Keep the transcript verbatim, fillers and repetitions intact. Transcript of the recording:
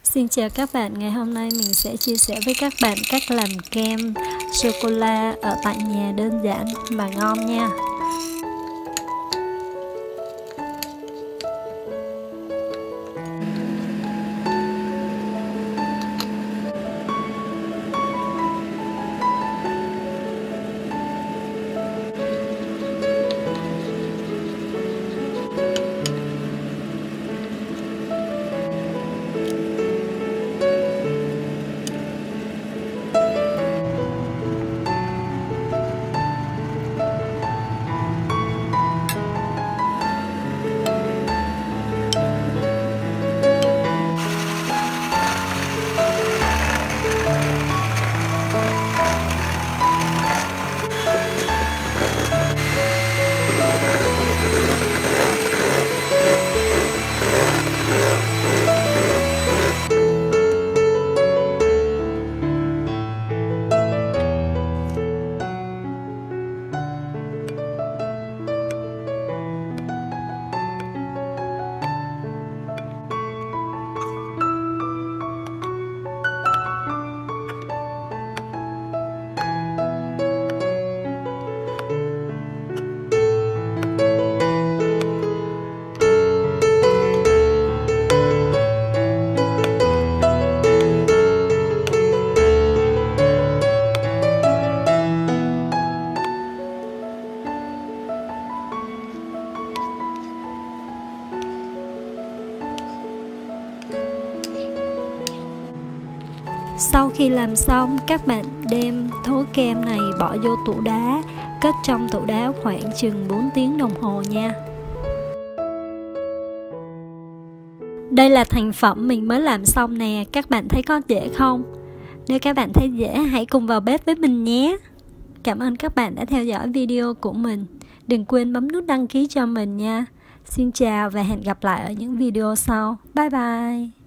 Xin chào các bạn, ngày hôm nay mình sẽ chia sẻ với các bạn cách làm kem sô-cô-la ở tại nhà đơn giản mà ngon nha. Sau khi làm xong, các bạn đem thố kem này bỏ vô tủ đá, cất trong tủ đá khoảng chừng bốn tiếng đồng hồ nha. Đây là thành phẩm mình mới làm xong nè, các bạn thấy có dễ không? Nếu các bạn thấy dễ, hãy cùng vào bếp với mình nhé. Cảm ơn các bạn đã theo dõi video của mình. Đừng quên bấm nút đăng ký cho mình nha. Xin chào và hẹn gặp lại ở những video sau. Bye bye!